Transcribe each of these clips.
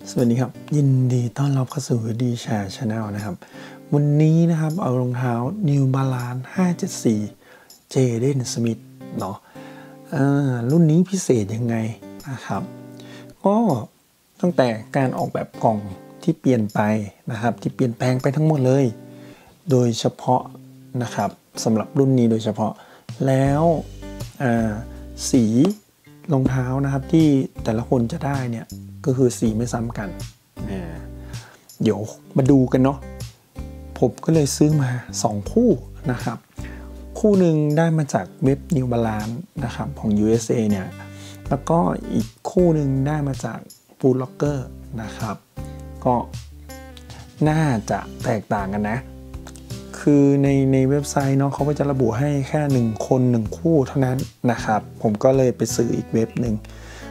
สวัสดีครับยินดีต้อนรับเข้าสู่ดีแชร์ชาแนลนะครับวันนี้นะครับเอารองเท้า New Balance 574 Jaden Smith เนาะรุ่นนี้พิเศษยังไงนะครับก็ตั้งแต่การออกแบบกล่องที่เปลี่ยนไปนะครับที่เปลี่ยนแปลงไปทั้งหมดเลยโดยเฉพาะนะครับสำหรับรุ่นนี้โดยเฉพาะแล้วสีรองเท้านะครับที่แต่ละคนจะได้เนี่ยก็คือสีไม่ซ้ำกันเดี๋ยวมาดูกันเนาะผมก็เลยซื้อมา2คู่นะครับคู่หนึ่งได้มาจากเว็บ New Balance นะครับของ USA เนี่ยแล้วก็อีกคู่หนึ่งได้มาจาก Foot Locker นะครับก็น่าจะแตกต่างกันนะคือในเว็บไซต์เนาะเขาก็จะระบุให้แค่1คน1คู่เท่านั้นนะครับผมก็เลยไปซื้ออีกเว็บหนึ่ง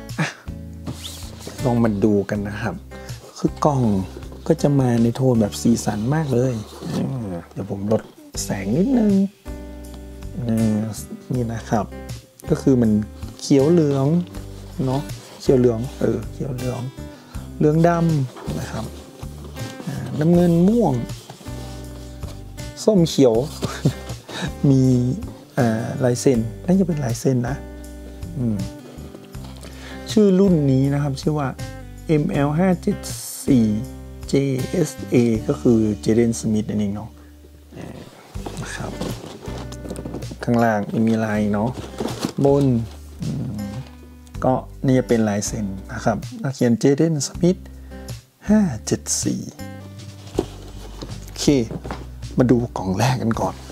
ลองมาดูกันนะครับคือกล่องก็จะมาในโทนแบบสีสันมากเลยเดี๋ยวผมลดแสงนิดนึงนี่นะครับก็คือมันเขียวเหลืองเนาะเขียวเหลืองเขียวเหลืองเหลืองดำนะครับน้ำเงินม่วงส้มเขียว มีลายเซ็นน่าจะเป็นลายเซ็นนะชื่อรุ่นนี้นะครับชื่อว่า ML574 JSA ก็คือ Jaden Smith นั่นเองเนาะนะครับข้างล่างมีลายเนาะบนก็นี่จะเป็นลายเซ็นนะครับเขียน Jaden Smith 574โอเคมาดูกล่องแรกกันก่อน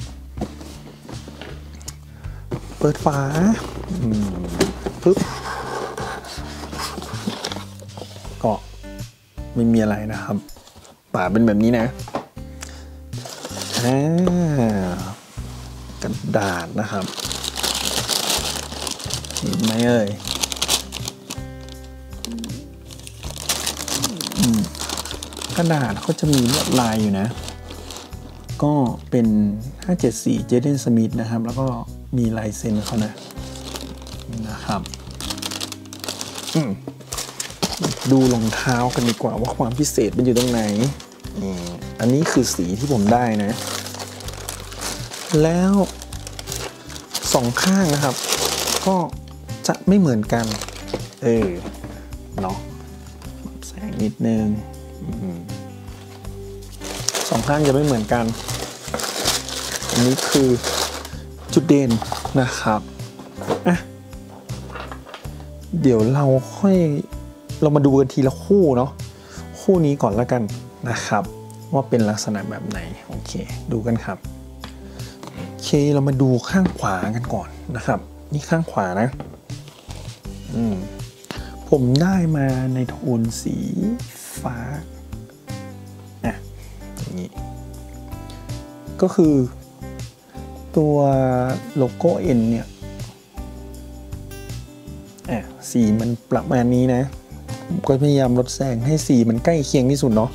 เปิดฝาปึ๊บก็ไม่มีอะไรนะครับฝาเป็นแบบนี้นะกระดาษนะครับเห็นไหมเอ่ยกระดาษเขาจะมีลวดลายอยู่นะก็เป็น574 Jaden Smith นะครับแล้วก็มีลายเซ็นเขานะครับดูรองเท้ากันดีกว่าว่าความพิเศษมันอยู่ตรงไหนอันนี้คือสีที่ผมได้นะแล้ว2ข้างนะครับก็จะไม่เหมือนกันเนาะแสงนิดนึง2ข้างจะไม่เหมือนกันอันนี้คือจุดเด่นนะครับเดี๋ยวเรามาดูกันทีละคู่เนาะคู่นี้ก่อนแล้วกันนะครับว่าเป็นลักษณะแบบไหนโอเคดูกันครับโอเคเรามาดูข้างขวากันก่อนนะครับนี่ข้างขวานะผมได้มาในโทนสีฟ้าอย่างนี้ก็คือตัวโลโก้ N เนี่ยสีมันประมาณนี้นะผมก็พยายามลดแสงให้สีมันใกล้เคียงที่สุดเนาะ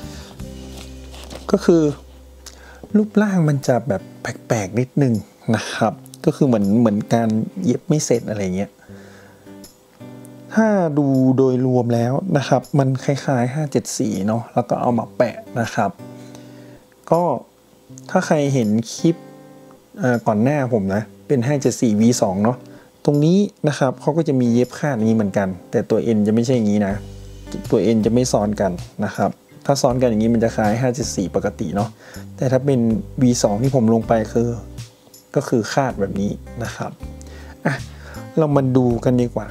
ก็คือรูปร่างมันจะแบบแปลกๆนิดนึงนะครับก็คือเหมือนการเย็บไม่เสร็จอะไรเงี้ยถ้าดูโดยรวมแล้วนะครับมันคล้ายๆ574เนาะแล้วก็เอามาแปะนะครับก็ถ้าใครเห็นคลิปก่อนหน้าผมนะเป็น574 V2 เนาะตรงนี้นะครับเขาก็จะมีเย็บคาดอย่างนี้เหมือนกันแต่ตัว N จะไม่ใช่อย่างนี้นะตัว N จะไม่ซ้อนกันนะครับถ้าซ้อนกันอย่างนี้มันจะคล้าย574ปกติเนาะแต่ถ้าเป็น V2 ที่ผมลงไปก็คือคาดแบบนี้นะครับเรามาดูกันดีกว่า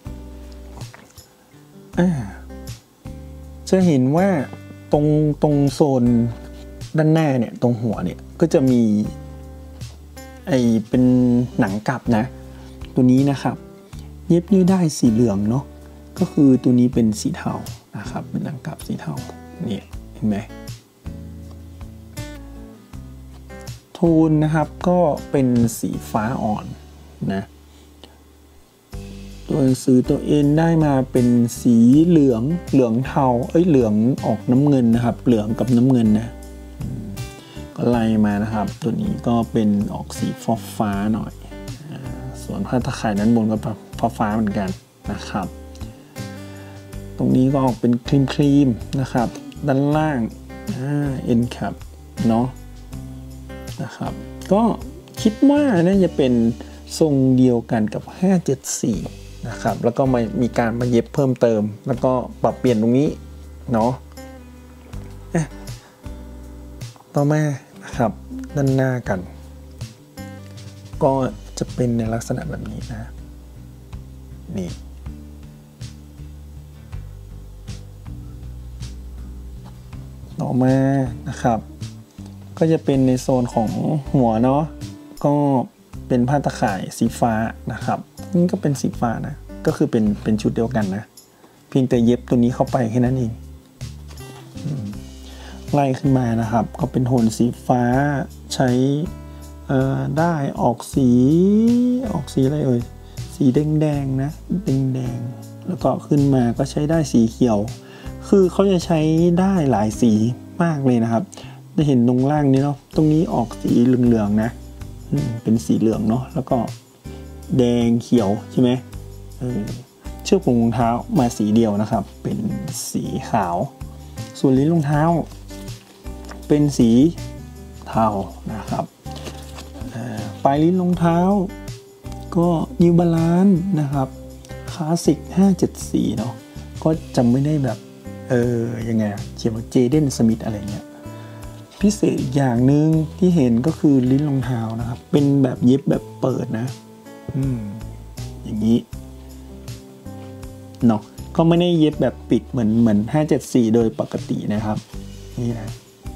จะเห็นว่าตรงโซนด้านหน้าเนี่ยตรงหัวเนี่ยก็จะมีเป็นหนังกลับนะตัวนี้นะครับเย็บด้วยได้สีเหลืองเนาะก็คือตัวนี้เป็นสีเทานะครับเป็นหนังกลับสีเทาเนี่ยเห็นไหมโทนนะครับก็เป็นสีฟ้าอ่อนนะตัวหนังสือตัว N ได้มาเป็นสีเหลืองเทาเหลืองออกน้ำเงินนะครับเหลืองกับน้ำเงินนะก็ไล่มานะครับตัวนี้ก็เป็นออกสีฟ้าหน่อยส่วนผ้าตะข่ายด้านบนก็ฟ้าเหมือนกันนะครับตรงนี้ก็ออกเป็นครีมนะครับด้านล่างend cap เนาะนะครับก็คิดว่าน่าจะเป็นทรงเดียวกันกับ574นะครับแล้วก็มีการมาเย็บเพิ่มเติมแล้วก็ปรับเปลี่ยนตรงนี้เนาะต่อมานะครับด้านหน้ากันก็จะเป็นในลักษณะแบบนี้นะนี่ต่อมานะครับก็จะเป็นในโซนของหัวเนาะก็เป็นผ้าตะข่ายสีฟ้านะครับนี่ก็เป็นสีฟ้านะก็คือเป็นชุดเดียวกันนะเพียงแต่เย็บตัวนี้เข้าไปแค่นั้นเองไล่ขึ้นมานะครับก็เป็นโทนสีฟ้าใช้ได้ออกสีอะไรเอ่ยสีแดงนะแดงแล้วก็ขึ้นมาก็ใช้ได้สีเขียวคือเขาจะใช้ได้หลายสีมากเลยนะครับจะเห็นตรงล่างนี้เนาะตรงนี้ออกสีเหลืองๆนะเป็นสีเหลืองเนาะแล้วก็แดงเขียวใช่ไหมเชือกผูกรองเท้ามาสีเดียวนะครับเป็นสีขาวส่วนลิ้นรองเท้าเป็นสีเทานะครับปลายลิ้นรองเท้าก็New Balanceนะครับคลาสสิก574เนาะก็จำไม่ได้แบบยังไงเขียนว่าเจเดนสมิธอะไรเงี้ยพิเศษอีกอย่างหนึ่งที่เห็นก็คือลิ้นรองเท้านะครับเป็นแบบเย็บแบบเปิดนะอย่างนี้เนาะก็ไม่ได้เย็บแบบปิดเหมือน574โดยปกตินะครับนี่นะ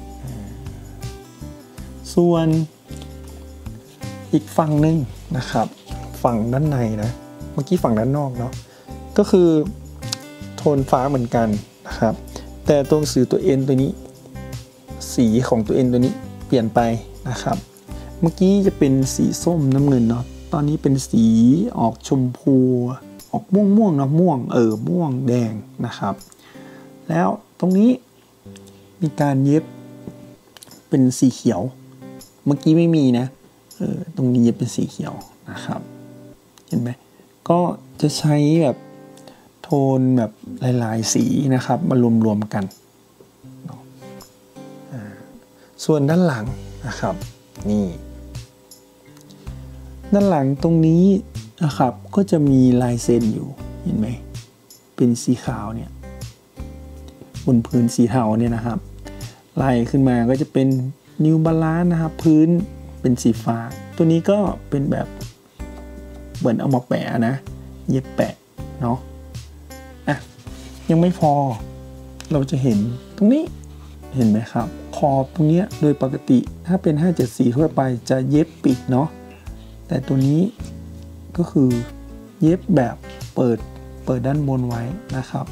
ส่วนอีกฝั่งหนึ่งนะครับฝั่งด้านในนะเมื่อกี้ฝั่งด้านนอกเนาะก็คือโทนฟ้าเหมือนกันนะครับแต่ตัวหนังสือตัว N ตัวนี้สีของตัว N ตัวนี้เปลี่ยนไปนะครับเมื่อกี้จะเป็นสีส้มน้ำเงินเนาะตอนนี้เป็นสีออกชมพูออกม่วงนะม่วงแดงนะครับแล้วตรงนี้มีการเย็บเป็นสีเขียวเมื่อกี้ไม่มีนะตรงนี้เย็บเป็นสีเขียวนะครับเห็นไหมก็จะใช้แบบโทนแบบหลายๆสีนะครับมารวมกันส่วนด้านหลังนะครับนี่ด้านหลังตรงนี้นะครับก็จะมีลายเซ็นอยู่เห็นไหมเป็นสีขาวเนี่ยบนพื้นสีเทาเนี่ยนะครับไล่ขึ้นมาก็จะเป็น New Balance นะครับพื้นเป็นสีฟ้าตัวนี้ก็เป็นแบบเหมือนเอามาแปะนะเย็บแปะเนาะยังไม่พอเราจะเห็นตรงนี้เห็นไหมครับขอบตรงนี้โดยปกติถ้าเป็น574ทั่วไปจะเย็บปิดเนาะแต่ตัวนี้ก็คือเย็บแบบเปิดด้านบนไว้นะครับ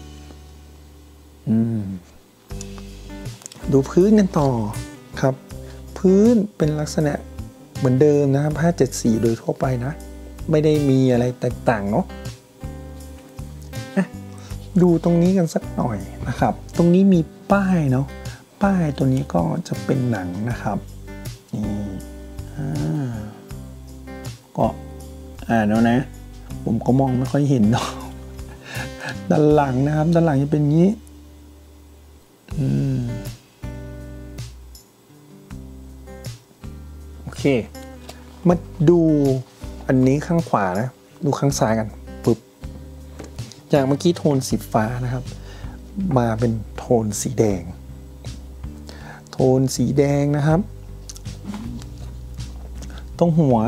ดูพื้นกันต่อครับพื้นเป็นลักษณะเหมือนเดิมนะครับ574โดยทั่วไปนะไม่ได้มีอะไรแตกต่างเนาะดูตรงนี้กันสักหน่อยนะครับตรงนี้มีป้ายเนาะป้ายตัวนี้ก็จะเป็นหนังนะครับนี่ก็แล้วนะผมก็มองไม่ค่อยเห็นเนาะด้านหลังนะครับด้านหลังจะเป็นอย่างนี้โอเคมาดูอันนี้ข้างขวานะดูข้างซ้ายกันปึ๊บจากเมื่อกี้โทนสีฟ้านะครับมาเป็นโทนสีแดงโทนสีแดงนะครับตรงหัว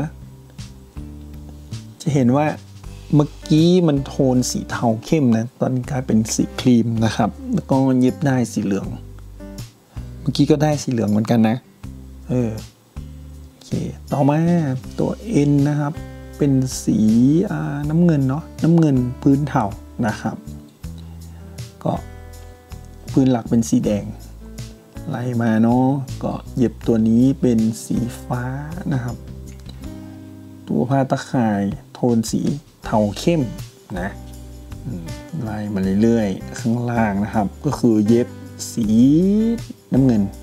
จะเห็นว่าเมื่อกี้มันโทนสีเทาเข้มนะตอนนี้กลายเป็นสีครีมนะครับแล้วก็เย็บได้สีเหลืองเมื่อกี้ก็ได้สีเหลืองเหมือนกันนะโอเคต่อมาตัว N นะครับเป็นสีน้ำเงินเนาะน้ำเงินพื้นเทานะครับก็พื้นหลักเป็นสีแดงไล่มาเนาะก็เย็บตัวนี้เป็นสีฟ้านะครับตัวผ้าตะข่ายโทนสีเทาเข้มนะไล่มาเรื่อยๆข้างล่างนะครับก็คือเย็บสีน้ำเงิน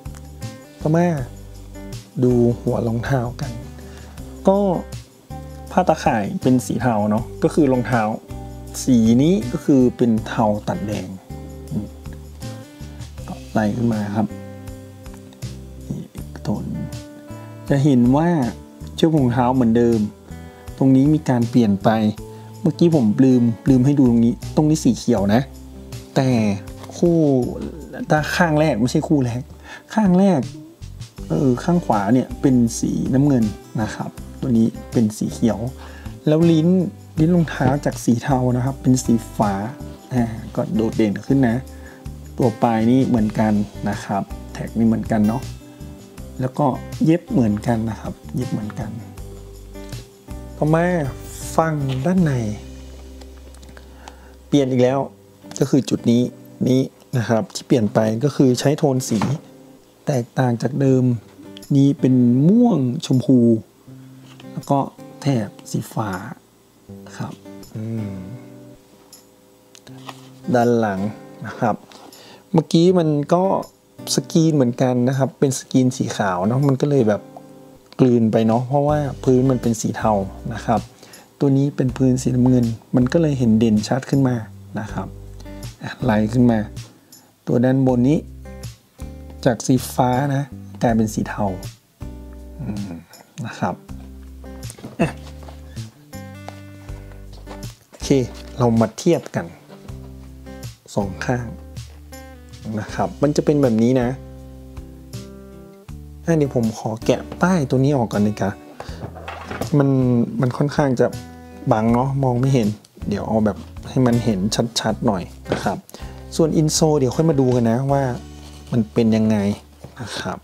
ต่อมาดูหัวรองเท้ากันก็พผ้าตาข่ายเป็นสีเทาเนาะก็คือรองเท้าสีนี้ก็คือเป็นเทาตัดแดงก็ไล่ขึ้นมาครับโทนจะเห็นว่าเชือกรองเท้าเหมือนเดิมตรงนี้มีการเปลี่ยนไปเมื่อกี้ผมลืมให้ดูตรงนี้สีเขียวนะแต่คู่ด้านข้างแรกไม่ใช่คู่แรกข้างแรกข้างขวาเนี่ยเป็นสีน้ำเงินนะครับตัวนี้เป็นสีเขียวแล้วลิ้นรองเท้าจากสีเทานะครับเป็นสีฟ้าก็โดดเด่นขึ้นนะตัวปลายนี่เหมือนกันนะครับแท็กนี่เหมือนกันเนาะแล้วก็เย็บเหมือนกันนะครับเย็บเหมือนกันต่อมาฝั่งด้านในเปลี่ยนอีกแล้วก็คือจุดนี้นะครับที่เปลี่ยนไปก็คือใช้โทนสีแตกต่างจากเดิมนี้เป็นม่วงชมพูแล้วก็แถบสีฟ้าครับด้านหลังนะครับเมื่อกี้มันก็สกรีนเหมือนกันนะครับเป็นสกรีนสีขาวเนาะมันก็เลยแบบกลืนไปเนาะเพราะว่าพื้นมันเป็นสีเทานะครับตัวนี้เป็นพื้นสีน้ำเงินมันก็เลยเห็นเด่นชัดขึ้นมานะครับไล่ขึ้นมาตัวด้านบนนี้จากสีฟ้านะกลายเป็นสีเทานะครับโอเคเรามาเทียบกันสองข้างนะครับมันจะเป็นแบบนี้นะเดี๋ยวผมขอแกะป้ายตัวนี้ออกก่อนนะครับมันค่อนข้างจะบังเนาะมองไม่เห็นเดี๋ยวเอาแบบให้มันเห็นชัดๆหน่อยนะครับส่วนอินโซเดี๋ยวค่อยมาดูกันนะว่ามันเป็นยังไงนะครับ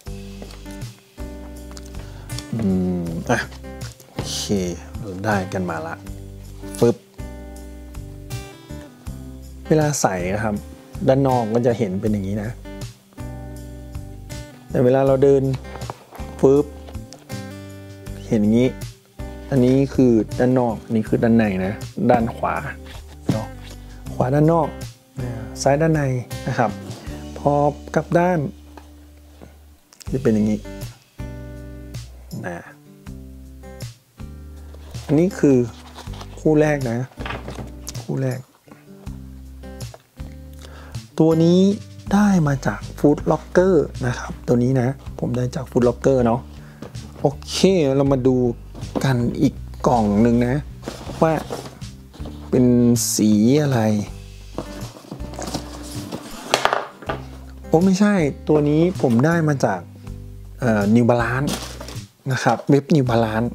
โอเคเราได้กันมาละฟึบเวลาใส่นะครับด้านนอกก็จะเห็นเป็นอย่างนี้นะแต่เวลาเราเดินฟึบเห็นอย่างนี้อันนี้คือด้านนอกอันนี้คือด้านในนะด้านขวาเนาะขวาด้านนอกซ้ายด้านในนะครับพอกลับด้านจะเป็นอย่างนี้นะอันนี้คือคู่แรกนะคู่แรกตัวนี้ได้มาจาก Foot Locker นะครับตัวนี้นะผมได้จาก Foot Locker เนาะโอเคเรามาดูกันอีกกล่องหนึ่งนะว่าเป็นสีอะไรโอ้ไม่ใช่ตัวนี้ผมได้มาจากNew Balance นะครับเว็บ New Balance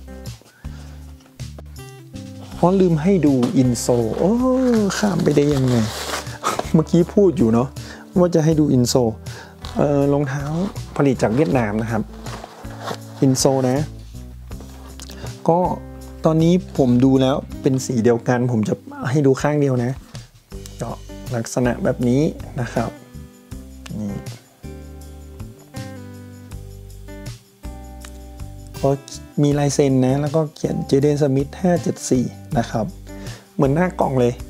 เพราะลืมให้ดูอินโซข้ามไปได้ยังไง เมื่อกี้พูดอยู่เนาะว่าจะให้ดูอินโซรองเท้าผลิตจากเวียดนามนะครับอินโซนะก็ตอนนี้ผมดูแล้วเป็นสีเดียวกันผมจะให้ดูข้างเดียวนะก็ลักษณะแบบนี้นะครับนี่ก็มีลายเซ็นนะแล้วก็เขียนเจเดนสมิธ574นะครับเหมือนหน้ากล่องเลย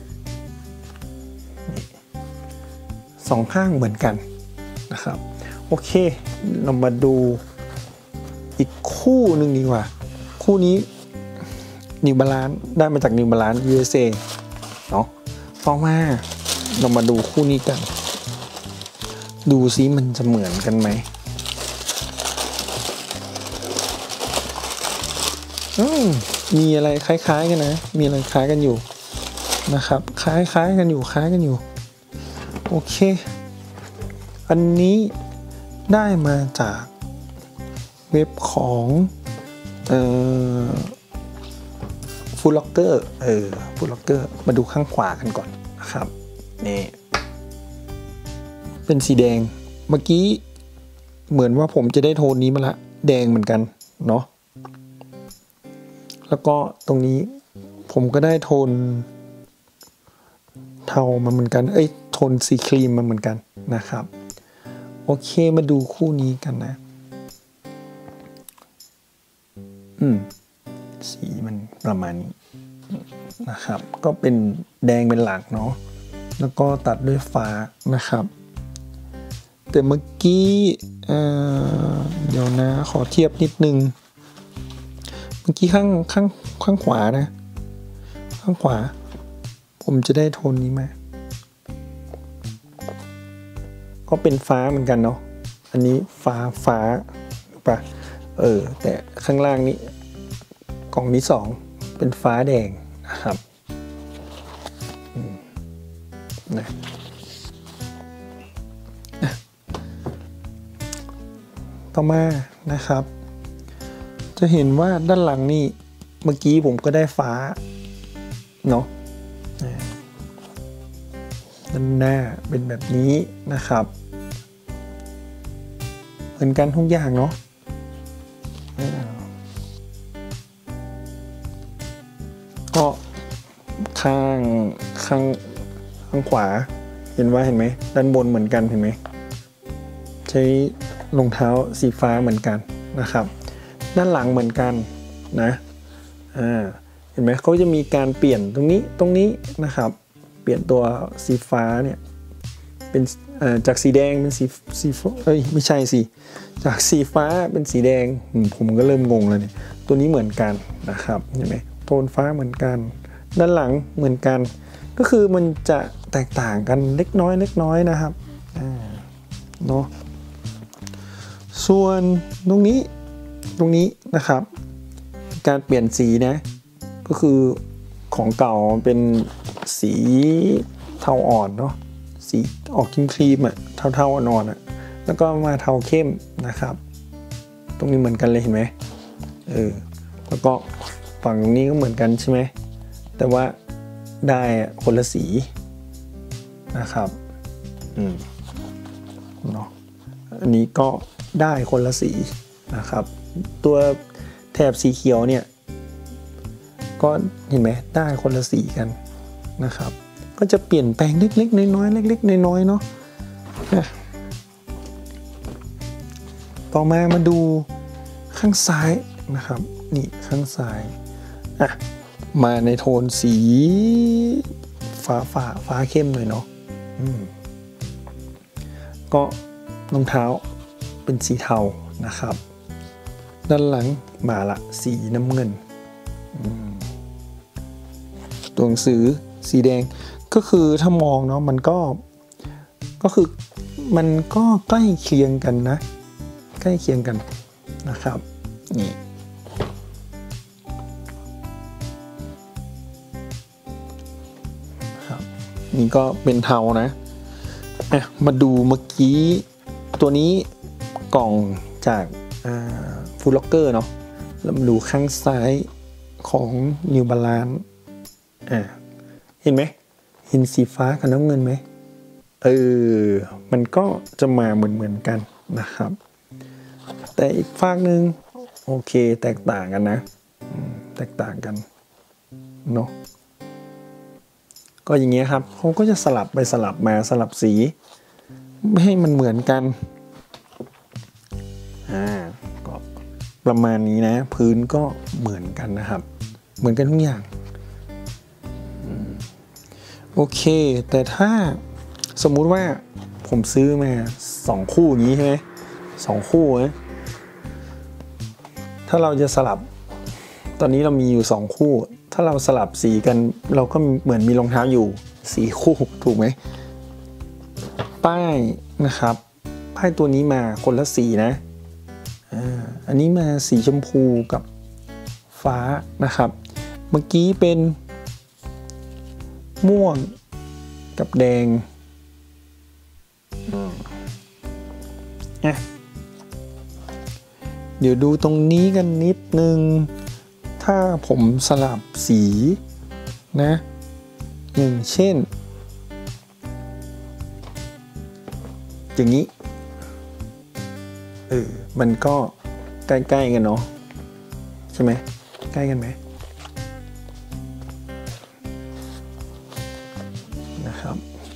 สองข้างเหมือนกันนะครับโอเคเรามาดูอีกคู่หนึ่งดีกว่าคู่นี้New Balanceได้มาจากNew Balance USA เนาะต่อมาเรามาดูคู่นี้กันดูซิมันจะเหมือนกันไหมมีอะไรคล้ายๆกันนะมีอะไรคล้ายกันอยู่นะครับคล้ายๆกันอยู่โอเคอันนี้ได้มาจากเว็บของFoot Locker Foot Locker มาดูข้างขวากันก่อนนะครับนี่เป็นสีแดงเมื่อกี้เหมือนว่าผมจะได้โทนนี้มาละแดงเหมือนกันเนาะแล้วก็ตรงนี้ผมก็ได้โทนเทามาเหมือนกันโทนสีครีมมาเหมือนกันนะครับโอเคมาดูคู่นี้กันนะสีมันประมาณนี้นะครับก็เป็นแดงเป็นหลักเนาะแล้วก็ตัดด้วยฟ้านะครับแต่เมื่อกี้เดี๋ยวนะขอเทียบนิดนึงเมื่เมื่อกี้ข้างขวานะข้างขวาผมจะได้โทนนี้มาก็เป็นฟ้าเหมือนกันเนาะอันนี้ฟ้าถูกปะแต่ข้างล่างนี้กล่องที่2เป็นฟ้าแดงนะครับนะต่อมานะครับจะเห็นว่าด้านหลังนี่เมื่อกี้ผมก็ได้ฟ้าเนาะด้านหน้าเป็นแบบนี้นะครับเหมือนกันทุกอย่างเนาะก็ข้างขวาเห็นไหมด้านบนเหมือนกันเห็นไหมใช้รองเท้าสีฟ้าเหมือนกันนะครับด้านหลังเหมือนกันนะเห็นไหมเขาจะมีการเปลี่ยนตรงนี้นะครับเปลี่ยนตัวสีฟ้าเนี่ยเป็นจากสีแดงเป็นสีไม่ใช่สิจากสีฟ้าเป็นสีแดงผมก็เริ่มงงแล้วเนี่ยตัวนี้เหมือนกันนะครับเห็นไหมโทนฟ้าเหมือนกันด้านหลังเหมือนกันก็คือมันจะแตกต่างกันเล็กน้อยนะครับเนาะส่วนตรงนี้นะครับการเปลี่ยนสีนะก็คือของเก่าเป็นสีเทาอ่อนเนาะสีออกครีมเทาอ่อนแล้วก็มาเทาเข้มนะครับตรงนี้เหมือนกันเลยเห็นไหมแล้วก็ฝั่งตรงนี้ก็เหมือนกันใช่ไหมแต่ว่าได้คนละสีนะครับเนาะอันนี้ก็ได้คนละสีนะครับตัวแถบสีเขียวเนี่ยก็เห็นไหมได้คนละสีกันนะครับก็จะเปลี่ยนแปลงเล็กๆน้อยๆเล็กๆน้อยๆเนาะต่อมาดูข้างซ้ายนะครับนี่ข้างซ้ายมาในโทนสีฟ้าเข้มหน่อยเนาะก็รองเท้าเป็นสีเทานะครับด้านหลังมาละสีน้ำเงินตัวหนังสือสีแดงก็คือถ้ามองเนาะมันก็คือมันก็ใกล้เคียงกันนะใกล้เคียงกันนะครับนี่ครับนี่ก็เป็นเทานะมาดูเมื่อกี้ตัวนี้กล่องจากฟูลล็อกเกอร์เนาะแล้วมาดูข้างซ้ายของ New Balance เห็นไหมเห็นสีฟ้ากับน้ำเงินไหมมันก็จะมาเหมือนกันนะครับแต่อีกฝั่งหนึ่งโอเคแตกต่างกันนะแตกต่างกันเนาะก็อย่างเงี้ยครับเขาก็จะสลับไปสลับมาสลับสีไม่ให้มันเหมือนกันก็ประมาณนี้นะพื้นก็เหมือนกันนะครับเหมือนกันทุกอย่างโอเคแต่ถ้าสมมุติว่าผมซื้อมา2คู่อย่างนี้ใช่ไหม2คู่นะถ้าเราจะสลับตอนนี้เรามีอยู่2คู่ถ้าเราสลับสีกันเราก็เหมือนมีรองเท้าอยู่4คู่ถูกไหมป้ายนะครับป้ายตัวนี้มาคนละสีนะอันนี้มาสีชมพูกับฟ้านะครับเมื่อกี้เป็นม่วงกับแดงเดี๋ยวดูตรงนี้กันนิดนึงถ้าผมสลับสีนะอย่างเช่นอย่างนี้มันก็ใกล้ๆกันเนาะใช่ไหมใกล้กันไหมนะครับ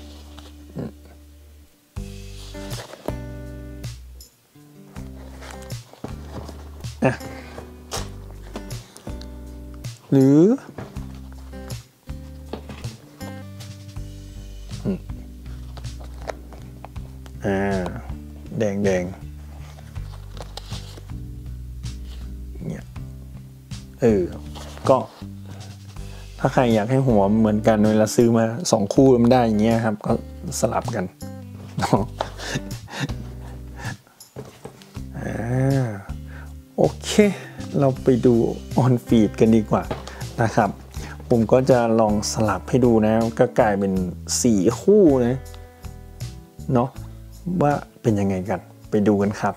หรือแดงเนี่ยก็ถ้าใครอยากให้หัวเหมือนกันเวลาซื้อมา2 คู่มันได้อย่างเงี้ยครับก็สลับกันโอเคเราไปดูออนฟีดกันดีกว่านะครับผมก็จะลองสลับให้ดูนะก็กลายเป็น4 คู่นะเนาะว่าเป็นยังไงกันไปดูกันครับ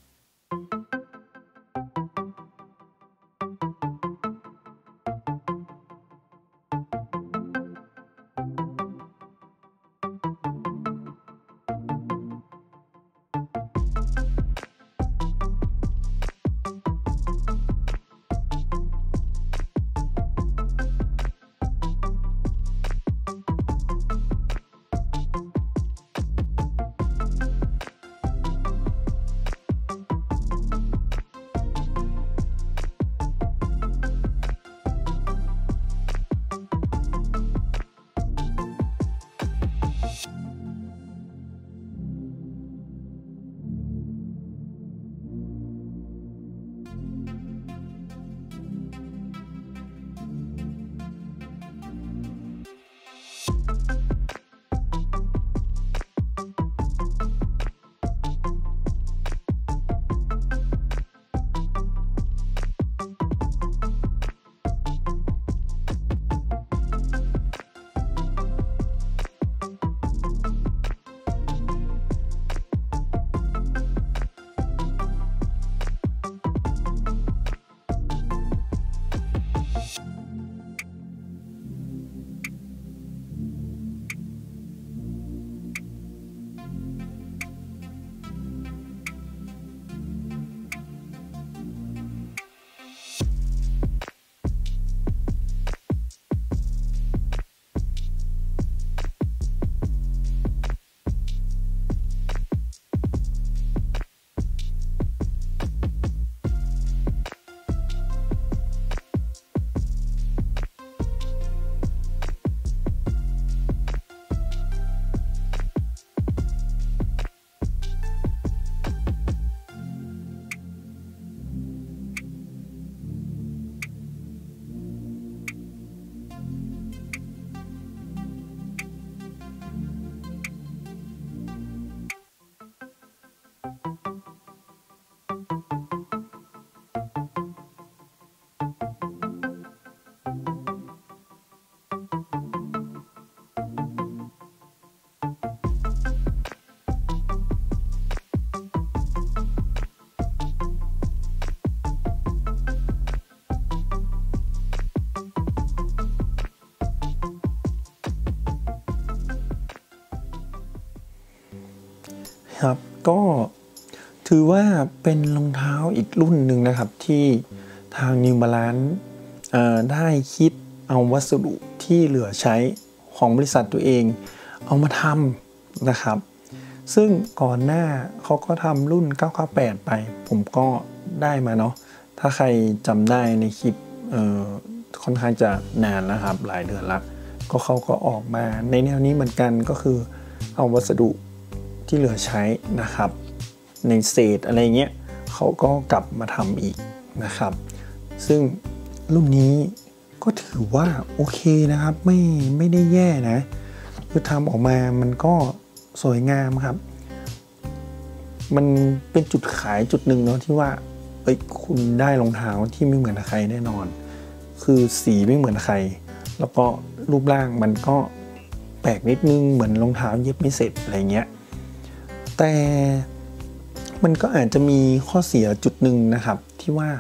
ครับก็ถือว่าเป็นรองเท้าอีกรุ่นหนึ่งนะครับที่ทาง New Balance ได้คิดเอาวัสดุที่เหลือใช้ของบริษัทตัวเองเอามาทำนะครับซึ่งก่อนหน้าเขาก็ทำรุ่น998ไปผมก็ได้มาเนาะถ้าใครจำได้ในคลิปค่อนข้างจะนานแล้วครับหลายเดือนละก็เขาก็ออกมาในแนวนี้เหมือนกันก็คือเอาวัสดุที่เหลือใช้นะครับในเศษอะไรเงี้ยเขาก็กลับมาทำอีกนะครับซึ่งรุ่นนี้ก็ถือว่าโอเคนะครับไม่ได้แย่นะคือทำออกมามันก็สวยงามครับมันเป็นจุดขายจุดหนึ่งเนาะที่ว่าคุณได้รองเท้าที่ไม่เหมือนใครแน่นอนคือสีไม่เหมือนใครแล้วก็รูปร่างมันก็แปลกนิดนึงเหมือนรองเท้าเย็บไม่เสร็จอะไรเงี้ยแต่มันก็อาจจะมีข้อเสียจุดหนึ่งนะครับที่ว่า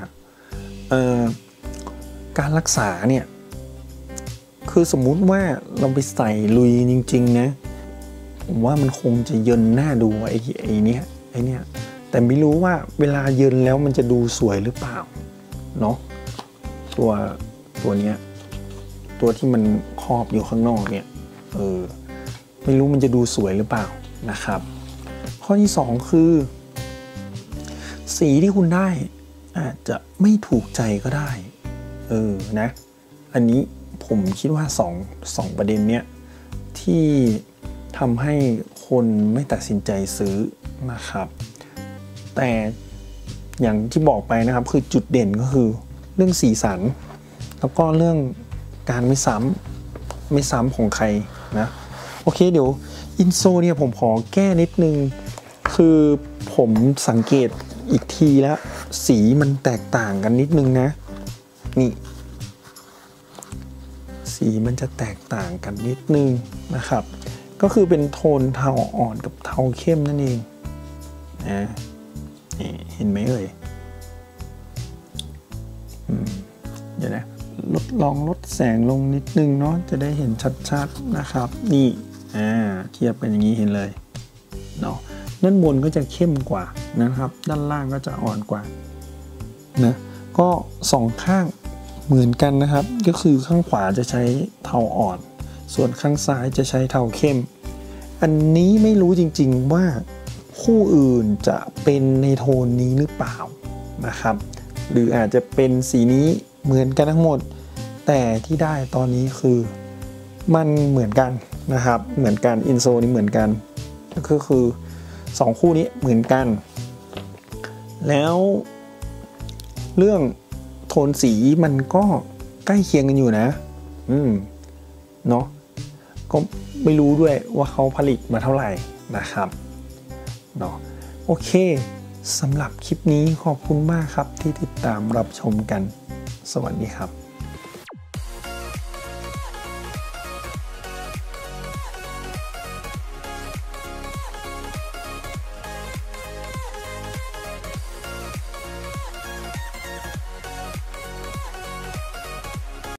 การรักษาเนี่ยคือสมมุติว่าเราไปใส่ลุยจริงๆนะผมว่ามันคงจะเยินหน้าดูไอ้เนี่ยแต่ไม่รู้ว่าเวลาเยินแล้วมันจะดูสวยหรือเปล่าเนาะตัวเนี้ยตัวที่มันครอบอยู่ข้างนอกเนี่ยไม่รู้มันจะดูสวยหรือเปล่านะครับข้อที่2คือสีที่คุณได้อาจจะไม่ถูกใจก็ได้นะอันนี้ผมคิดว่า2ประเด็นเนี้ยที่ทำให้คนไม่ตัดสินใจซื้อนะครับแต่อย่างที่บอกไปนะครับคือจุดเด่นก็คือเรื่องสีสันแล้วก็เรื่องการไม่ซ้ำของใครนะโอเคเดี๋ยวอินโซเนี่ยผมขอแก้นิดนึงคือผมสังเกตอีกทีแล้วสีมันแตกต่างกันนิดนึงนะนี่สีมันจะแตกต่างกันนิดนึงนะครับก็คือเป็นโทนเทาอ่อนกับเทาเข้มนั่นเองนะเห็นไหมเอ่ยเดี๋ยวนะลองลดแสงลงนิดนึงเนาะจะได้เห็นชัดๆนะครับนี่เทียบเป็นอย่างนี้เห็นเลยเนาะด้านบนก็จะเข้มกว่านะครับด้านล่างก็จะอ่อนกว่านะก็สองข้างเหมือนกันนะครับก็คือข้างขวาจะใช้เทาอ่อนส่วนข้างซ้ายจะใช้เทาเข้มอันนี้ไม่รู้จริงๆว่าคู่อื่นจะเป็นในโทนนี้หรือเปล่านะครับหรืออาจจะเป็นสีนี้เหมือนกันทั้งหมดแต่ที่ได้ตอนนี้คือมันเหมือนกันนะครับเหมือนกันอินโซนี้เหมือนกันก็คือ2คู่นี้เหมือนกันแล้วเรื่องโทนสีมันก็ใกล้เคียงกันอยู่นะเนาะก็ไม่รู้ด้วยว่าเขาผลิตมาเท่าไหร่นะครับเนาะโอเคสำหรับคลิปนี้ขอบคุณมากครับที่ติดตามรับชมกันสวัสดีครับ